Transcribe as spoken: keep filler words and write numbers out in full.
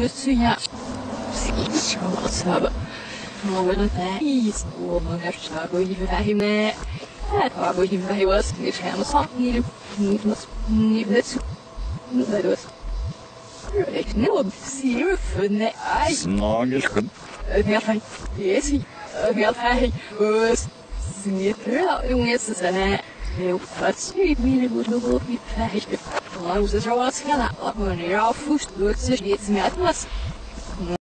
Свинья. Сама. Новый тайс. Умер шагу не вахиме. Шагу не вахивас. Не шам сам. Не не не бес. Не бес. Ik neem zeer van de ijs. Nou, is goed. Heel fijn. Yes. Heel fijn. Dus. Niet heel jongens zijn. Heel fast. Ik wil het wel goed met fijn. Waarom is er wat gedaan? Wanneer je afvoest, doet ze iets met was.